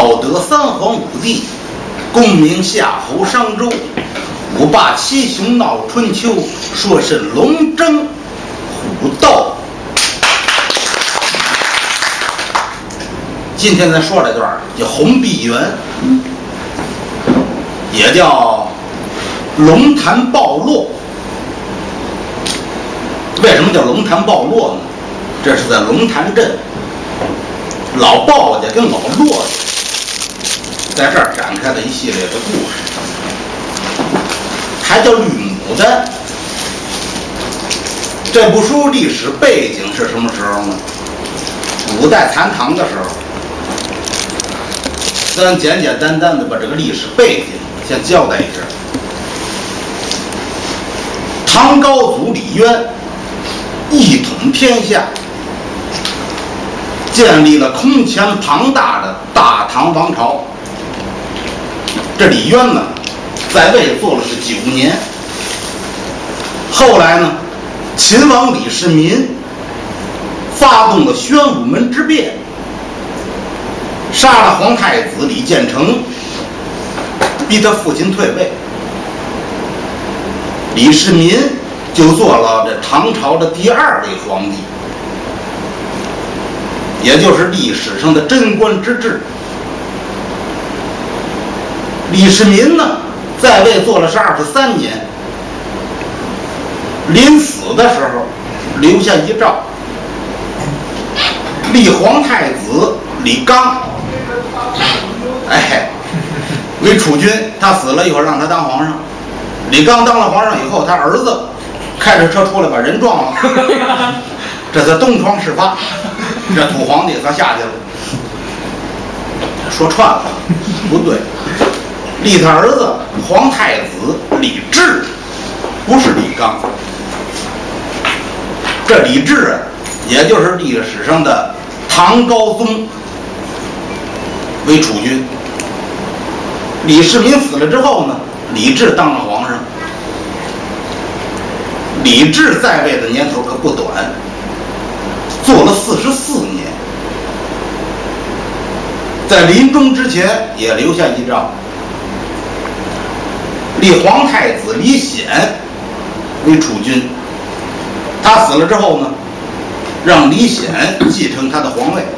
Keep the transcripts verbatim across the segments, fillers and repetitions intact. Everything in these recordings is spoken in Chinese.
道德三皇五帝，功名夏侯商周，五霸七雄闹春秋，说是龙争虎斗。今天咱说这段叫红碧园，也叫龙潭暴落。为什么叫龙潭暴落呢？这是在龙潭镇，老鲍家跟老骆家在这儿展开了一系列的故事，还叫绿牡丹。这部书历史背景是什么时候呢？五代残唐的时候。咱简简单单的把这个历史背景先交代一下。唐高祖李渊一统天下，建立了空前庞大的大唐王朝。这李渊呢，在位做了是九年。后来呢，秦王李世民发动了宣武门之变，杀了皇太子李建成，逼他父亲退位。李世民就做了这唐朝的第二位皇帝，也就是历史上的贞观之治。李世民呢，在位做了是二十三年，临死的时候留下遗诏，立皇太子李纲，哎，为储君。他死了以后让他当皇上。李纲当了皇上以后，他儿子开着车出来把人撞了，这才东窗事发，这土皇帝才下去了。说串了，不对，立他儿子皇太子李治，不是李纲。这李治啊，也就是历史上的唐高宗为储君。李世民死了之后呢，李治当了皇上。李治在位的年头可不短，做了四十四年。在临终之前也留下遗诏，立皇太子李显为储君。他死了之后呢，让李显继承他的皇位。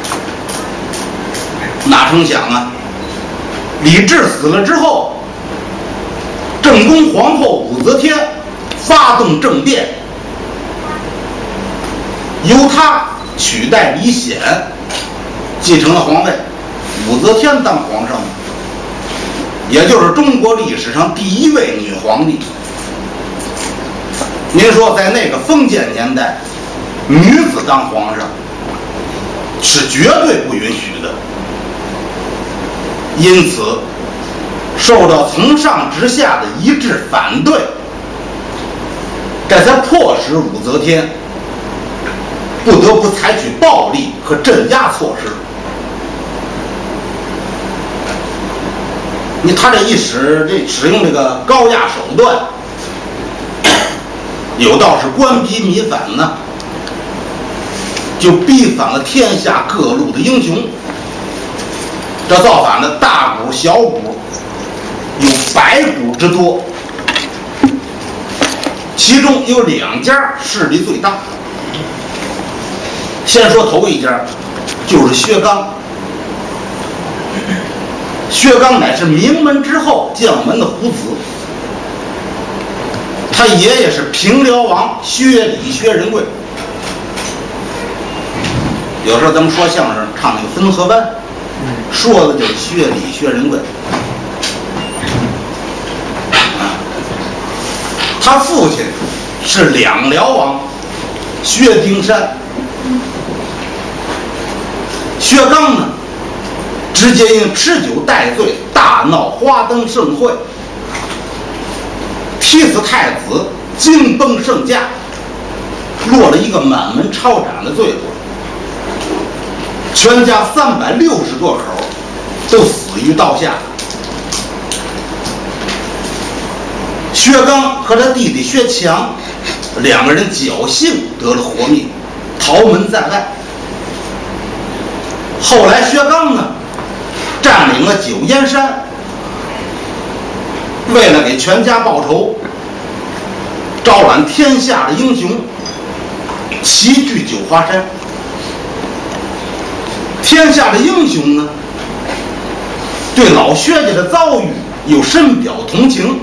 哪成想啊，李治死了之后，正宫皇后武则天发动政变，由他取代李显，继承了皇位，武则天当皇上，也就是中国历史上第一位女皇帝。您说，在那个封建年代，女子当皇上是绝对不允许的。因此，受到从上至下的一致反对，这才迫使武则天不得不采取暴力和镇压措施。你他这一使这使用这个高压手段，有道是官逼民反呢，就逼反了天下各路的英雄。这造反的大股小股有百股之多，其中有两家势力最大。先说头一家，就是薛刚。薛刚乃是名门之后将门的虎子，他爷爷是平辽王薛礼薛仁贵。有时候咱们说相声唱那个汾河湾，说的就是薛礼薛仁贵。他父亲是两辽王薛丁山。薛刚呢，直接因吃酒戴罪，大闹花灯盛会，踢死太子，惊崩圣驾，落了一个满门抄斩的罪过。全家三百六十多口都死于刀下。薛刚和他弟弟薛强两个人侥幸得了活命，逃门在外。后来薛刚呢， 天山为了给全家报仇，招揽天下的英雄，齐聚九华山。天下的英雄呢，对老薛家的遭遇又深表同情，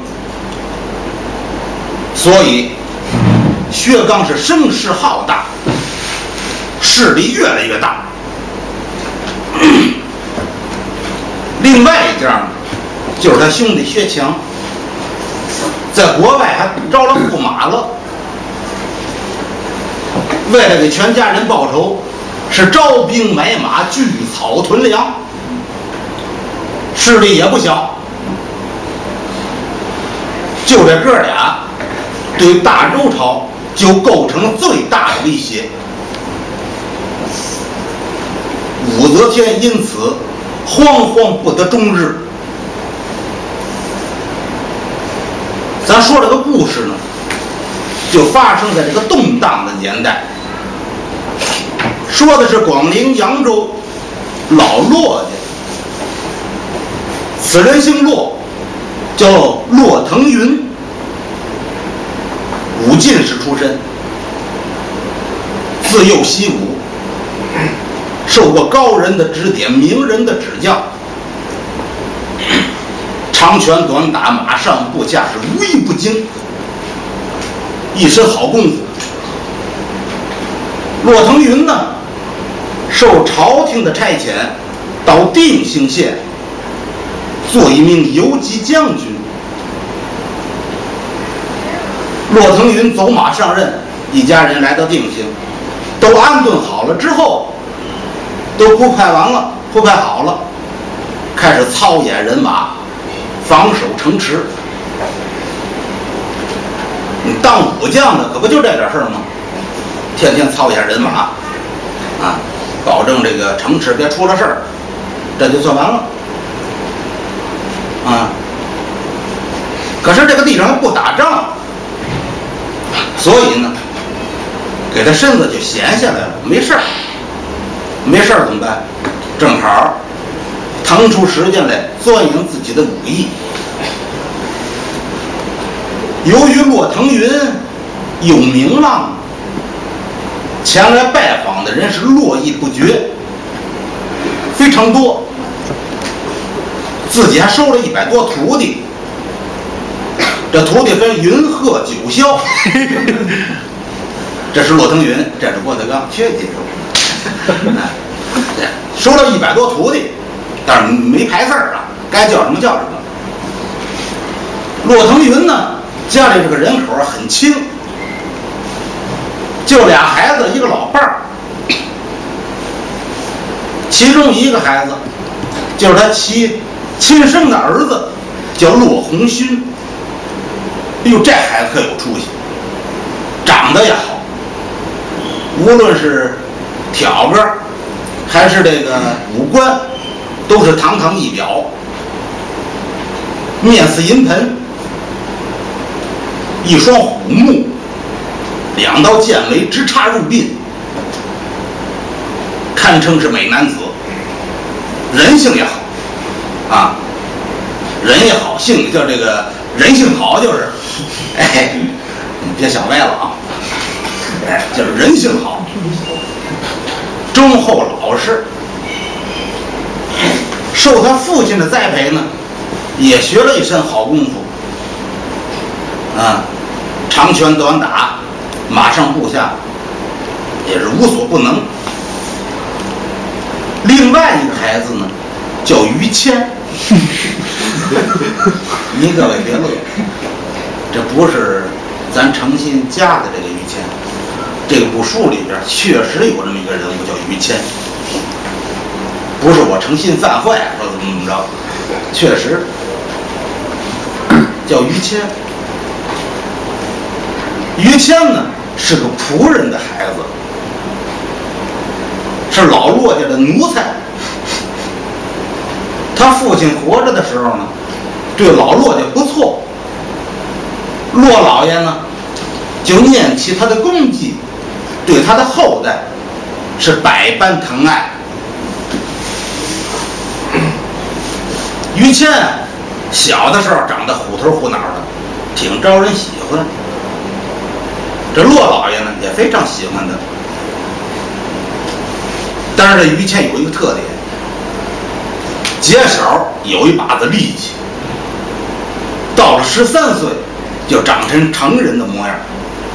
所以薛刚是声势浩大，势力越来越大。另外一家呢，就是他兄弟薛强，在国外还招了驸马了。为了给全家人报仇，是招兵买马，聚草屯粮，势力也不小。就这哥俩，对大周朝就构成了最大的威胁。武则天因此惶惶不得终日。咱说这个故事呢，就发生在这个动荡的年代，说的是广陵扬州老骆家，此人姓骆，叫骆腾云，武进士出身，自幼习武，受过高人的指点，名人的指教，长拳短打，马上步下是无一不精，一身好功夫。骆腾云呢，受朝廷的差遣，到定兴县做一名游击将军。骆腾云走马上任，一家人来到定兴，都安顿好了之后，都铺排完了，铺排好了，开始操演人马，防守城池。你当武将的可不就这点事儿吗？天天操演人马，啊，保证这个城池别出了事儿，这就算完了。啊，可是这个地方还不打仗，所以呢，给他身子就闲下来了，没事儿。没事儿怎么办？正好腾出时间来钻研自己的武艺。由于骆腾云有名望，前来拜访的人是络绎不绝，非常多。自己还收了一百多徒弟，这徒弟分云鹤九霄。这是骆腾云，这是郭德纲，缺记住。收了一百多徒弟，但是没排字儿啊，该叫什么叫什么。骆腾云呢，家里这个人口很轻，就俩孩子，一个老伴儿。其中一个孩子就是他其亲生的儿子，叫骆鸿勋。哎呦，这孩子可有出息，长得也好，无论是挑个还是这个五官，都是堂堂一表，面似银盆，一双虎目，两道剑眉直插入鬓，堪称是美男子。人性也好啊，人也好，性叫这个人性好，就是哎，你别想歪了啊，哎，就是人性好，忠厚老实。受他父亲的栽培呢，也学了一身好功夫啊，长拳短打，马上步下，也是无所不能。另外一个孩子呢，叫于谦。您各位别乐，这不是咱诚心加的这个于谦，这个部书里边确实有这么一个人物叫于谦，不是我诚心犯坏说怎么怎么着，确实叫于谦。于谦呢是个仆人的孩子，是老骆家的奴才。他父亲活着的时候呢，对老骆家不错，骆老爷呢就念起他的功绩，对他的后代是百般疼爱。于于谦小的时候长得虎头虎脑的，挺招人喜欢。这骆老爷呢也非常喜欢他。但是这于谦有一个特点，结手有一把子力气，到了十三岁就长成成人的模样，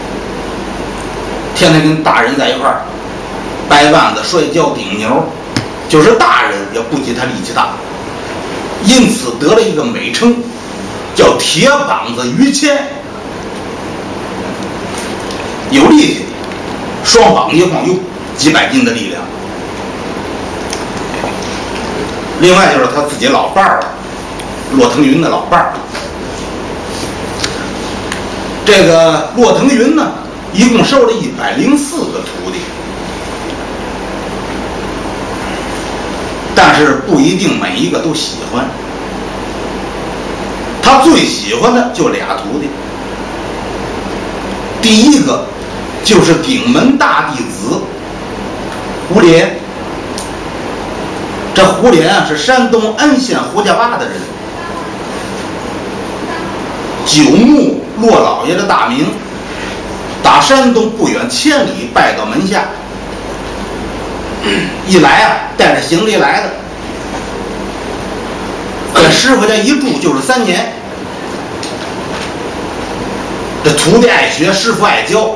天天跟大人在一块儿掰腕子、摔跤、顶牛，就是大人也不及他力气大，因此得了一个美称，叫铁膀子于谦。有力气，双膀一晃有几百斤的力量。另外就是他自己老伴儿了，骆腾云的老伴儿。这个骆腾云呢，一共收了一百零四个徒弟，但是不一定每一个都喜欢。他最喜欢的就俩徒弟，第一个就是顶门大弟子胡连。这胡连啊是山东安县胡家洼的人，久慕骆老爷的大名，打山东不远千里拜到门下。一来啊，带着行李来的，在师傅家一住就是三年。这徒弟爱学，师傅爱教，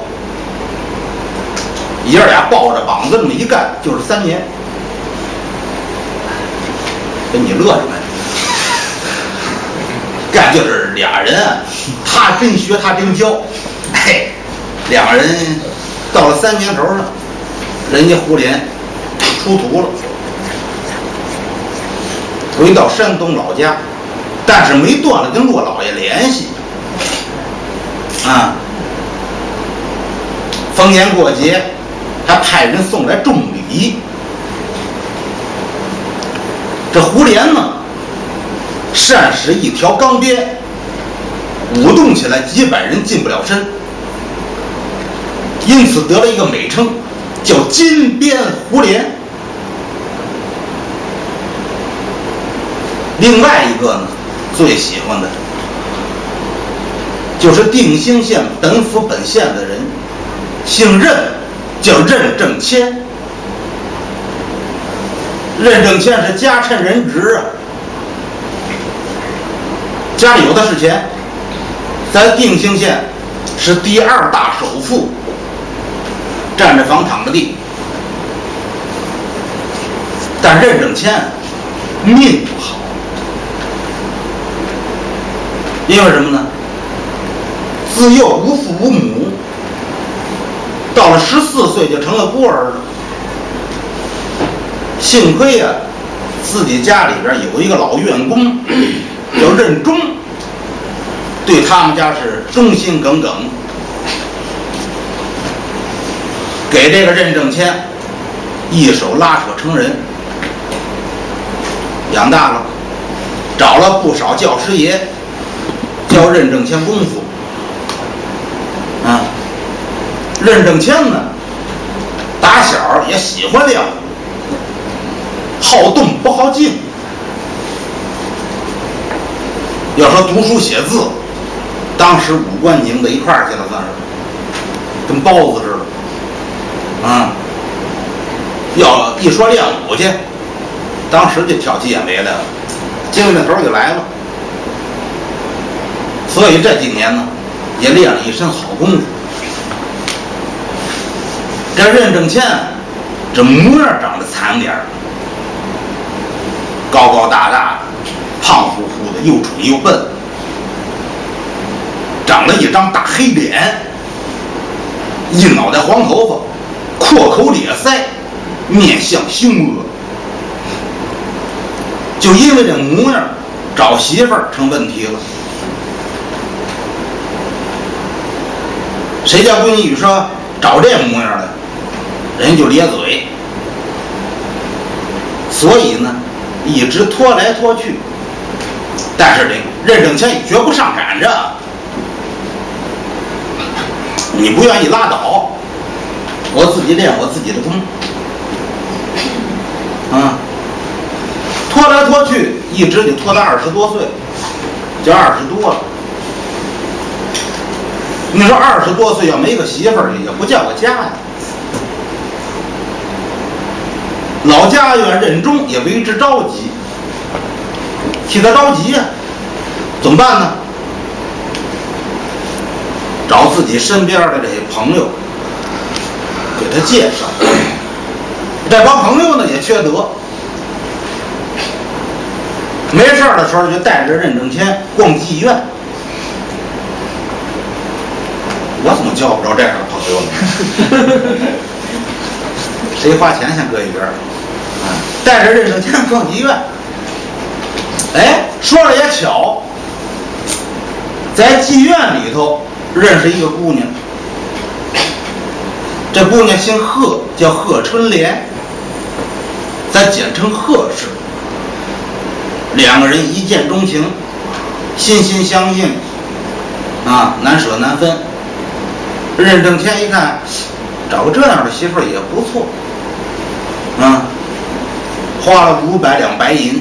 爷儿俩抱着膀子这么一干，就是三年。跟你乐什么呀？干就是俩人啊，他真学，他真教。哎，两个人到了三年头上，人家胡连出徒了，回到山东老家，但是没断了跟骆老爷联系。啊，逢年过节还派人送来重礼。这胡连呢，善使一条钢鞭，舞动起来几百人近不了身，因此得了一个美称，叫金鞭胡连。另外一个呢，最喜欢的就是定兴县本府本县的人，姓任，叫任正谦。任正谦是家趁人直啊，家里有的是钱，在定兴县是第二大首富，占着房躺着地。但任正谦命不好，因为什么呢？自幼无父无母，到了十四岁就成了孤儿了。幸亏啊，自己家里边有一个老院工，叫任忠，对他们家是忠心耿耿，给这个任正谦一手拉扯成人，养大了，找了不少教师爷教任正谦功夫。啊，任正谦呢，打小也喜欢练武，好动不好静。要说读书写字，当时五官拧在一块儿去了，算是跟包子似的。啊，要一说练武去，当时就挑起眼眉来了，精神头就来了。所以这几年呢，也练了一身好功夫。这任正谦这模样长得惨点儿，高高大大的，胖乎乎的，又蠢又笨，长了一张大黑脸，一脑袋黄头发，阔口咧腮，面相凶恶。就因为这模样，找媳妇儿成问题了。谁家闺女说找这模样的，人家就咧嘴。所以呢，一直拖来拖去。但是这任正谦也绝不上赶着，你不愿意拉倒，我自己练我自己的功。啊， 拖来拖去，一直就拖到二十多岁，就二十多了。你说二十多岁要没个媳妇儿，也不叫个家呀。老家院任重也为之着急，替他着急呀、啊，怎么办呢？找自己身边的这些朋友给他介绍。这帮朋友呢也缺德，没事的时候就带着任正谦逛妓院。我怎么交不着这样的朋友呢？谁花钱先搁一边儿，带着任正谦逛妓院。哎，说了也巧，在妓院里头认识一个姑娘，这姑娘姓贺，叫贺春莲，咱简称贺氏。两个人一见钟情，心心相印，啊，难舍难分。任正谦一看，找个这样的媳妇儿也不错，啊，花了五百两白银，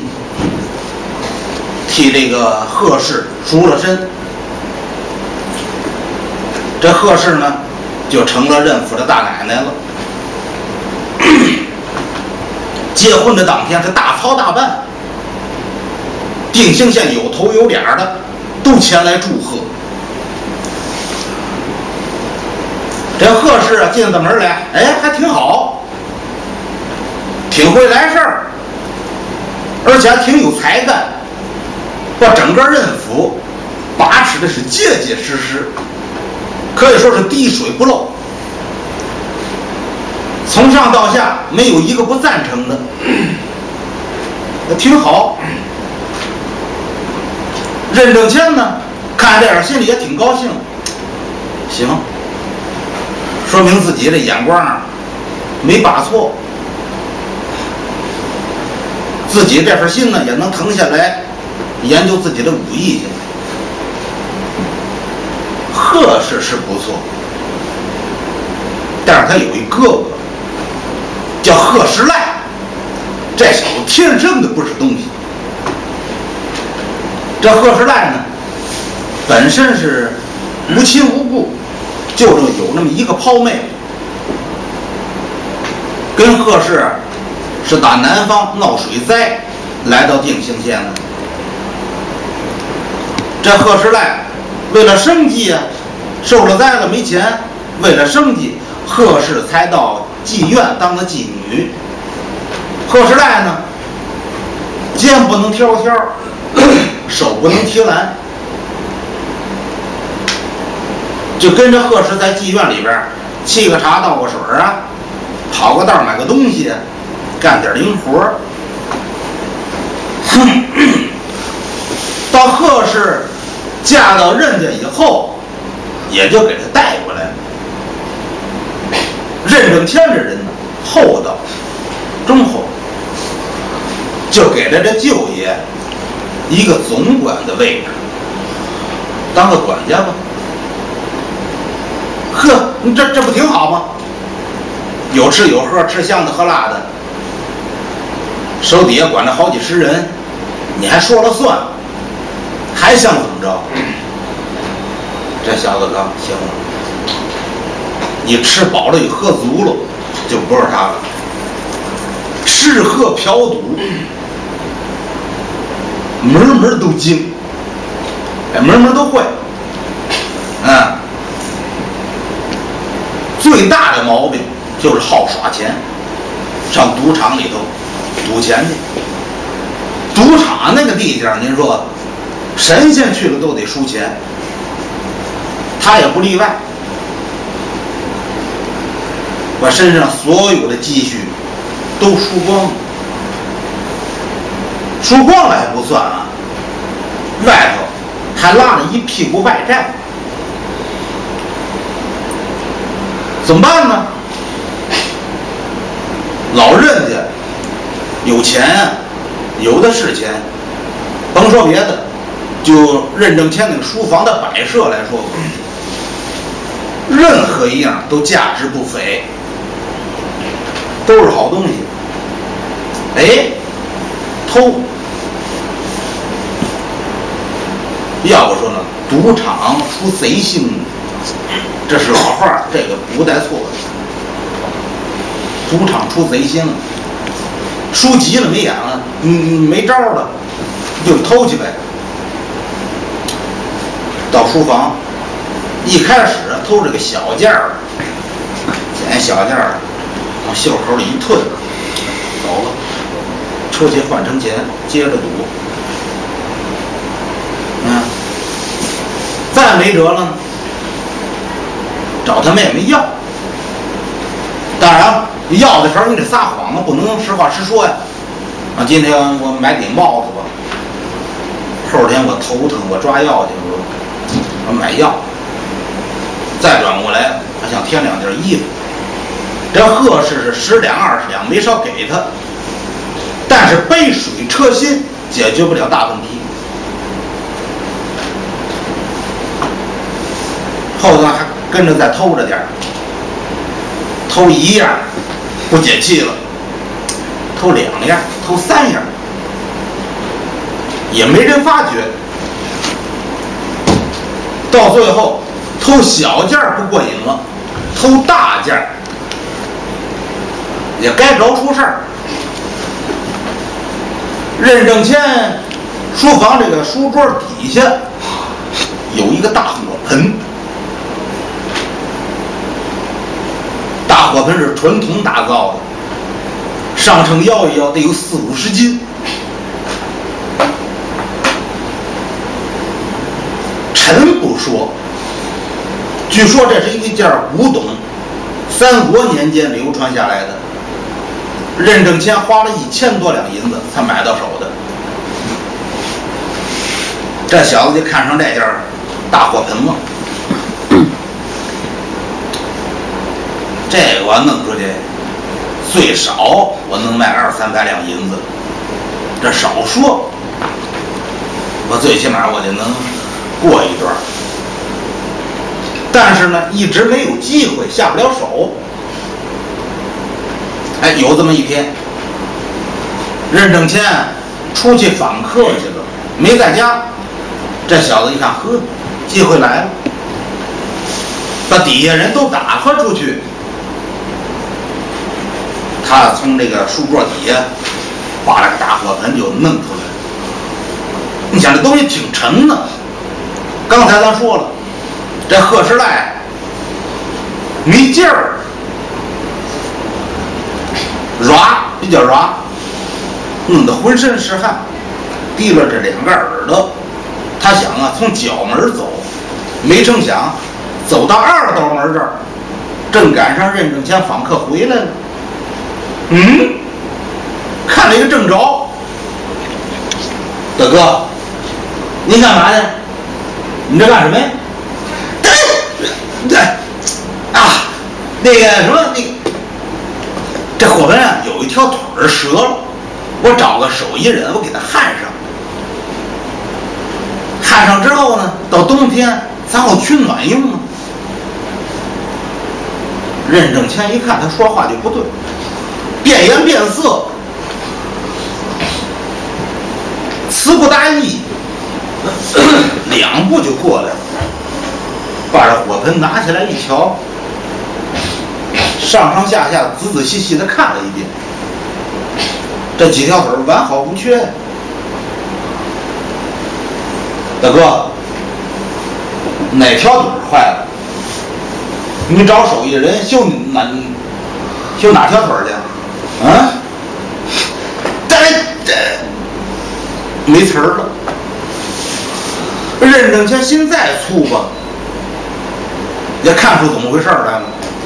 替这个贺氏赎了身。这贺氏呢，就成了任府的大奶奶了。结婚的当天是大操大办，定兴县有头有脸的都前来祝贺。这贺氏啊进到门来，哎，还挺好，挺会来事儿，而且还挺有才干，把整个任府把持的是结结实实，可以说是滴水不漏，从上到下没有一个不赞成的，挺好。任正谦呢，看这样心里也挺高兴，行，说明自己的眼光啊没把错，自己这份心呢也能腾下来研究自己的武艺去。贺氏是不错，但是他有一哥哥叫贺时赖，这小子天生的不是东西。这贺时赖呢，本身是无亲无故，就有那么一个胞妹，跟贺氏是打南方闹水灾来到定兴县的。这贺时赖为了生计啊，受了灾了没钱，为了生计，贺氏才到妓院当了妓女。贺时赖呢，肩不能挑挑，手不能提篮，就跟着贺氏在妓院里边沏个茶倒个水啊，跑个道买个东西，干点零活。到贺氏嫁到任家以后，也就给他带过来了。任正谦这人呢，厚道忠厚，就给了这舅爷一个总管的位置，当个管家吧。呵，你这这不挺好吗？有吃有喝，吃香的喝辣的，手底下管着好几十人，你还说了算，还想怎么着？这小子刚行了，你吃饱了，你喝足了，就不是他了。吃喝嫖赌，门门都精，哎，门门都会。嗯，最大的毛病就是好耍钱，上赌场里头赌钱去。赌场那个地方，您说神仙去了都得输钱，他也不例外，把身上所有的积蓄都输光了。输光了还不算啊，外头还拉了一屁股外债，怎么办呢？老任家有钱啊，有的是钱，甭说别的，就任正谦那个书房的摆设来说，任何一样都价值不菲，都是好东西。哎， 偷。要不说呢，赌场出贼星，这是老话，这个不带错的。赌场出贼星，输急了没眼了，嗯，没招了，就偷去呗。到书房，一开始偷这个小件儿，捡小件儿，往袖口里一吞，走了，出去换成钱，接着赌。嗯，再没辙了呢，找他妹妹要。当然，要的时候你得撒谎啊，不能实话实说呀。啊，今天我买顶帽子吧，后天我头疼，我抓药去，我我买药。再转过来，他想添两件衣服。这贺氏是十两二十两，没少给他，但是杯水车薪解决不了大问题。后头还跟着再偷着点儿，偷一样不解气了，偷两样，偷三样，也没人发觉。到最后，偷小件不过瘾了，偷大件也该着出事儿。任正谦书房这个书桌底下有一个大火盆。大火盆是纯铜打造的，上称摇一摇得有四五十斤。沉不说，据说这是一件古董，三国年间流传下来的。任正谦花了一千多两银子才买到手的。这小子就看上这件大火盆了。这个我弄出去，最少我能卖二三百两银子，这少说，我最起码我就能过一段。但是呢，一直没有机会，下不了手。哎，有这么一天，任正谦出去访客去了，没在家。这小子一看，呵，机会来了，把底下人都打发出去。他从这个书桌底下把这个大火盆就弄出来。你想这东西挺沉的，刚才咱说了，这贺时赖没劲儿，软比较软，弄得浑身是汗，提了这两个耳朵。他想啊，从角门走，没成想走到二道门这儿，正赶上任正谦访客回来了。嗯，看了一个正着，大哥，您干嘛呢？你这干什么呀？对，啊，那个什么，那个这火盆啊有一条腿儿折了，我找个手艺人，我给他焊上。焊上之后呢，到冬天咱好取暖用啊。任正谦一看他说话就不对。变颜变色，词不达意，两步就过来了，把这火盆拿起来一瞧，上上下下仔仔细细的看了一遍，这几条腿完好无缺。大哥，哪条腿坏了？你找手艺人修哪修哪条腿去？啊，这这没词儿了。任正谦心再粗吧，也看出怎么回事来了，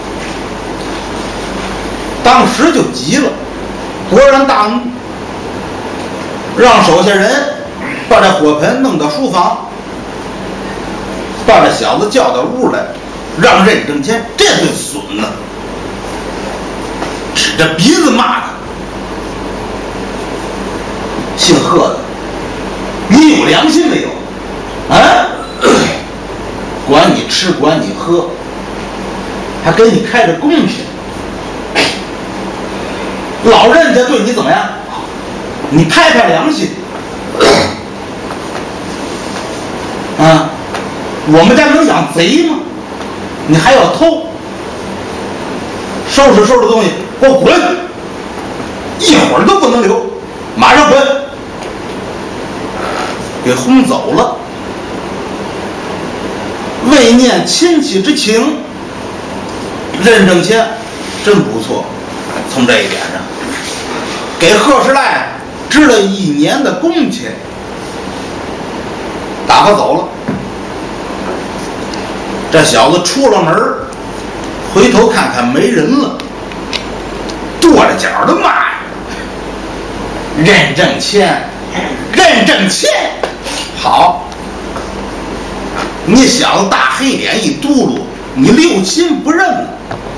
当时就急了，勃然大怒，让手下人把这火盆弄到书房，把这小子叫到屋来，让任正谦这顿损呢。指着鼻子骂他，姓贺的，你有良心没有？啊，管你吃管你喝，还给你开着公平，老任家对你怎么样？ 你拍拍良心，啊，我们家能养贼吗？你还要偷？收拾收拾东西，给我滚！一会儿都不能留，马上滚！给轰走了。为念亲戚之情，任正谦真不错。从这一点上，给贺世赖支了一年的工钱，打发走了。这小子出了门，回头看看没人了，跺着脚的骂呀：“任正谦，任正谦！好，你小子大黑脸一嘟噜，你六亲不认了。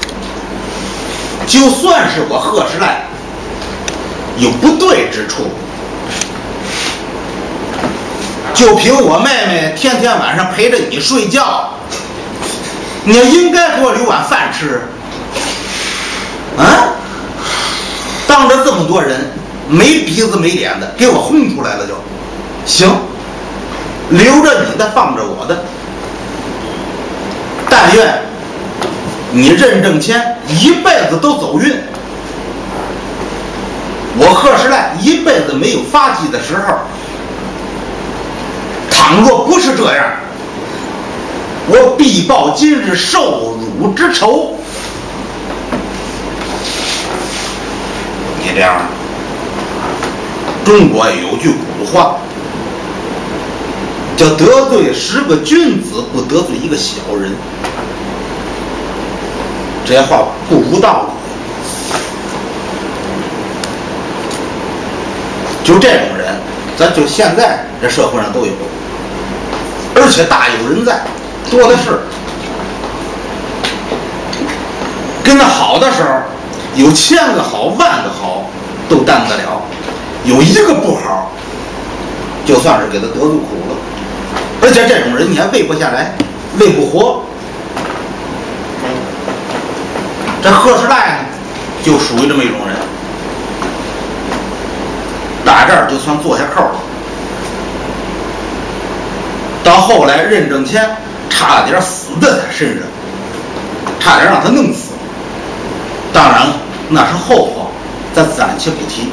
就算是我贺世赖有不对之处，就凭我妹妹天天晚上陪着你睡觉，你要应该给我留碗饭吃啊！当着这么多人，没鼻子没脸的给我轰出来了就行，留着你的放着我的。但愿你任正谦一辈子都走运，我贺世赖一辈子没有发迹的时候。倘若不是这样，我必报今日受辱之仇。你这样，中国有句古话，叫得罪十个君子，不得罪一个小人。这些话不无道理。就这种人，咱就现在这社会上都有，而且大有人在，多的是。跟他好的时候，有千个好，万个好都担得了；有一个不好，就算是给他得罪苦了。而且这种人你还喂不下来，喂不活。这贺世赖呢，就属于这么一种人。打这儿就算做下扣了。到后来，任正谦差点死在他身上，差点让他弄死。当然了，那是后话，咱暂且不提。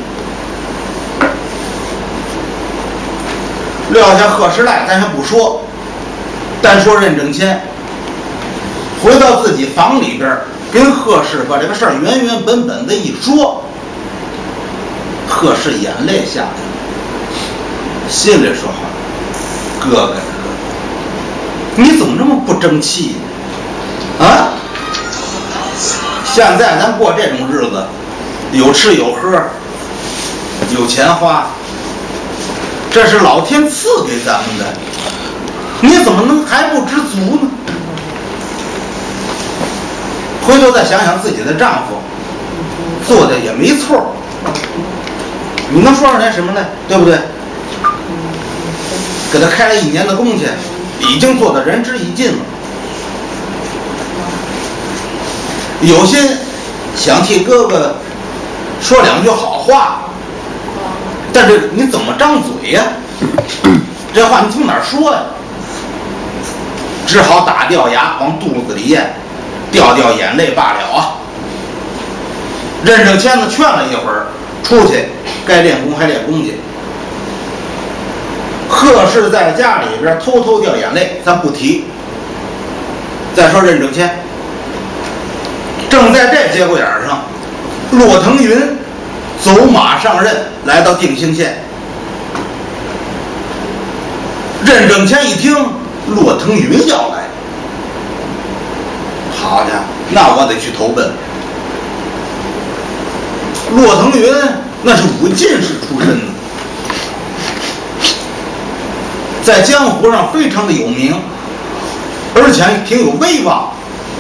撂下贺世赖，咱还不说，单说任正谦，回到自己房里边，跟贺氏把这个事儿原原本本的一说，贺氏眼泪下来了，心里说：“哥哥，哥哥，你怎么这么不争气呢？啊！现在咱过这种日子，有吃有喝，有钱花，这是老天赐给咱们的，你怎么能还不知足呢？回头再想想自己的丈夫，做的也没错，你能说出来什么来？对不对？给他开了一年的工钱，已经做到仁至义尽了。有心想替哥哥说两句好话，但是你怎么张嘴呀？这话你从哪儿说呀？只好打掉牙往肚子里咽，掉掉眼泪罢了啊。任正谦呢劝了一会儿，出去该练功还练功去。贺氏在家里边偷偷掉眼泪，咱不提。再说任正谦，正在这节骨眼上，骆腾云走马上任，来到定兴县。任正谦一听骆腾云要来，好家伙，那我得去投奔。骆腾云那是武进士出身的，在江湖上非常的有名，而且挺有威望。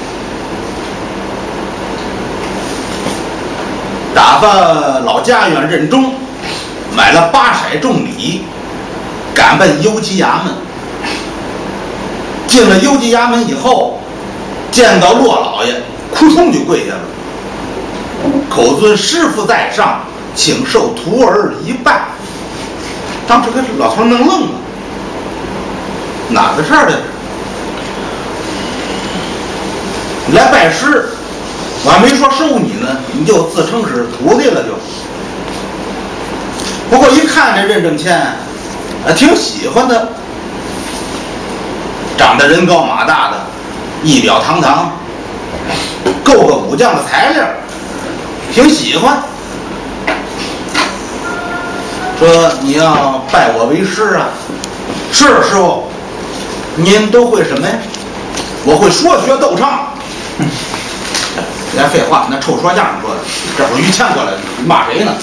打发老家院任中买了八色重礼，赶奔游击衙门。进了游击衙门以后，见到骆老爷，扑通就跪下了，口尊师父在上， 请受徒儿一拜。当时给老头弄愣了，哪个事儿这是？你来拜师，我还没说收你呢，你就自称是徒弟了就。不过一看这任正谦，啊，挺喜欢的，长得人高马大的，仪表堂堂，够个武将的材料，挺喜欢。说你要拜我为师啊？是师傅。您都会什么呀？我会说学逗唱。别废话，那臭说相声说的。这会儿于谦过来骂谁呢？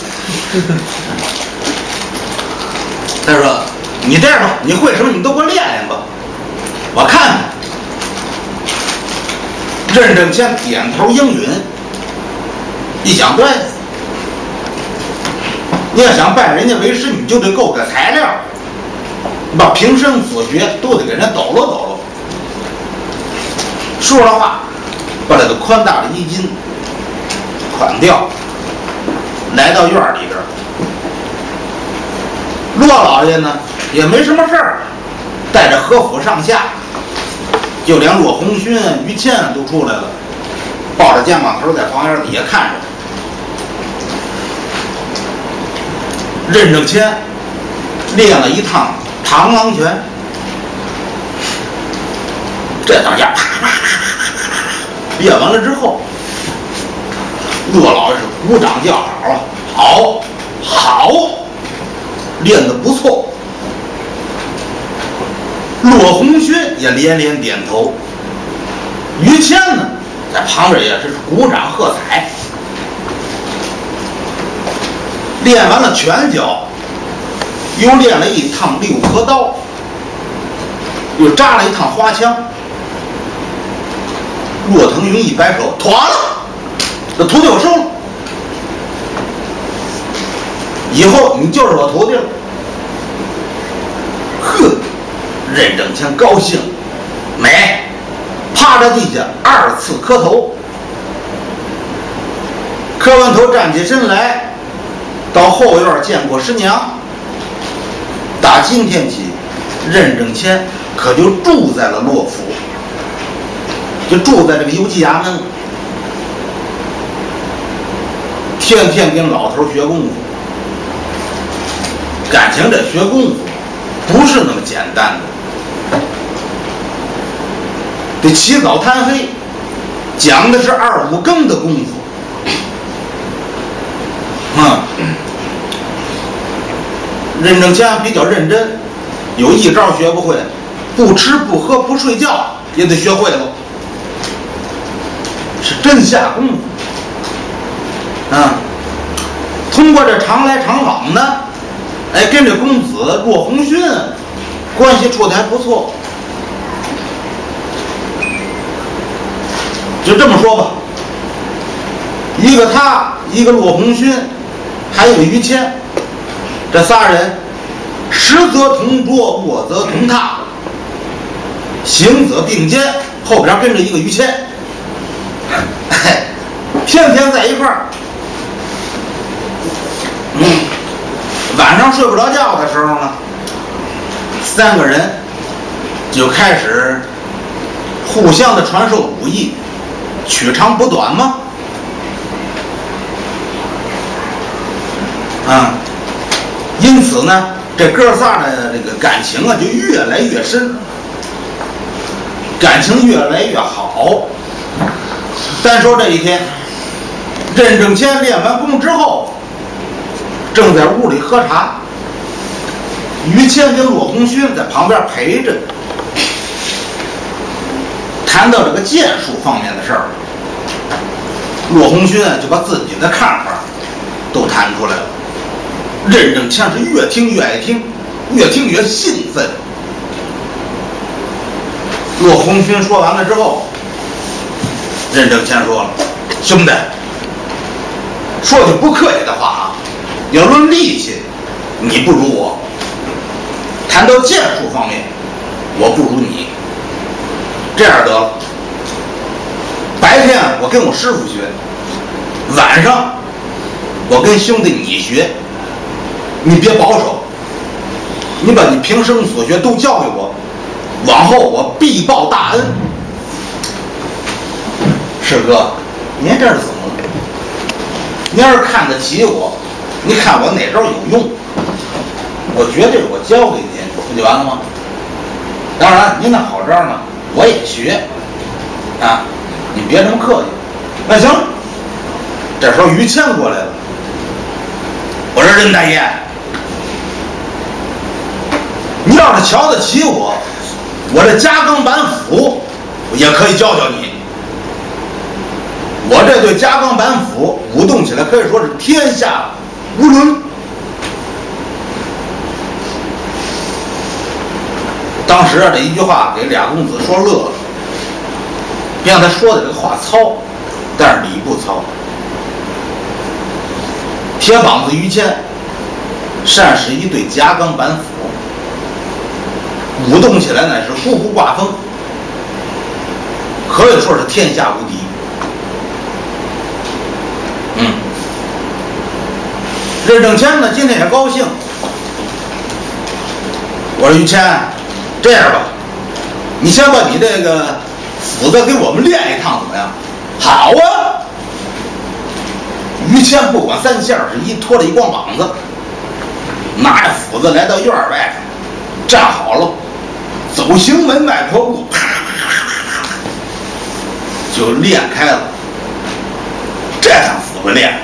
他说：“你这样吧，你会什么你都给我练练吧，我看看。”任正谦点头应允。一想，对，你要想拜人家为师，你就得够个材料，你把平生所学都得给人家抖搂抖搂。说了话，把这个宽大的衣襟款掉，来到院里边。骆老爷呢也没什么事儿，带着何府上下，就连骆红勋、于谦都出来了，抱着肩膀头在房檐底下看着。任正谦练了一趟螳螂拳，这当家啪啪啪啪啪练完了之后，骆老爷是鼓掌叫好啊，好，好，练得不错。骆红勋也连连点头，于谦呢在旁边也是鼓掌喝彩。练完了拳脚，又练了一趟六合刀，又扎了一趟花枪。骆腾云一摆手，妥了，这徒弟我收了，以后你就是我徒弟了。呵，任正谦高兴，美，趴在地下二次磕头。磕完头站起身来，到后院见过师娘。打今天起，任正谦可就住在了洛府，就住在这个游击衙门，天天跟老头学功夫。感情这学功夫不是那么简单的，得起早贪黑，讲的是二五更的功夫。嗯，任正谦比较认真，有一招学不会，不吃不喝不睡觉也得学会了，是真下功夫。啊，通过这常来常往呢，哎，跟这公子骆红勋关系处得还不错。就这么说吧，一个他，一个骆红勋，还有个于谦，这仨人食则同桌，卧则同榻，行则并肩，后边跟着一个于谦，哎，天天在一块儿。嗯，晚上睡不着觉的时候呢，三个人就开始互相的传授武艺，取长补短嘛。啊，因此呢，这哥仨的这个感情啊就越来越深，感情越来越好。单说这一天，任正谦练完功之后，正在屋里喝茶，于谦跟骆红勋在旁边陪着，谈到这个剑术方面的事儿，骆红勋就把自己的看法都谈出来了。任正谦是越听越爱听，越听越兴奋。骆红勋说完了之后，任正谦说了：“兄弟，说句不客气的话啊，要论力气，你不如我；谈到剑术方面，我不如你。这样得了，白天我跟我师傅学，晚上我跟兄弟你学，你别保守，你把你平生所学都教给我，往后我必报大恩。师哥，您这是怎么了？您要是看得起我，你看我哪招有用，我绝对我教给您，不就完了吗？当然，您那好招呢，我也学，啊，你别这么客气。那行，这时候于谦过来了，我说任大爷，你要是瞧得起我，我这加钢板斧也可以教教你。我这对加钢板斧舞动起来可以说是天下无伦。当时啊，这一句话给俩公子说乐了。别看他说的这个话糙，但是理不糙。铁膀子于谦善使一对夹钢板斧，舞动起来乃是呼呼刮风，可以说是天下无敌。嗯，任正谦呢今天也高兴。我说于谦，这样吧，你先把你这个斧子给我们练一趟怎么样？好啊！于谦不管三下，是一拖着一光膀子，拿着斧子来到院外，站好了，走行门迈坡步，啪啪啪啪就练开了。这趟斧子练，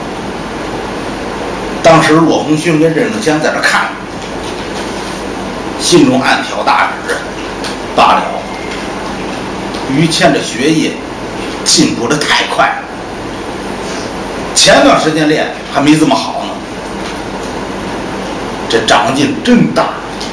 当时骆鸿勋跟任正谦在这看着，心中暗挑大指，罢了，于谦这学业进步的太快了，前段时间练还没这么好呢，这长进真大。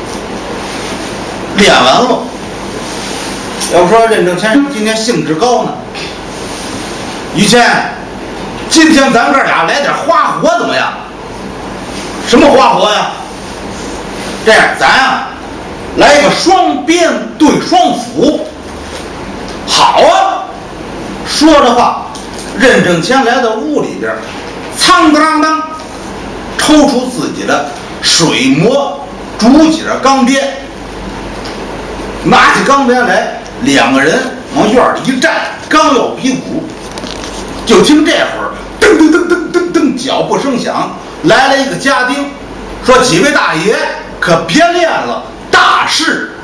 练完了，要不说任正谦今天兴致高呢，于谦，今天咱哥俩来点花活怎么样？什么花活呀？这样，咱啊来一个双鞭对双斧。好啊！说着话，任正谦来到屋里边，苍当当抽出自己的水磨竹节钢鞭，拿起钢鞭来，两个人往院里一站，刚要比武，就听这会儿噔噔噔噔噔噔脚步声响，来了一个家丁，说：“几位大爷可别练了，大事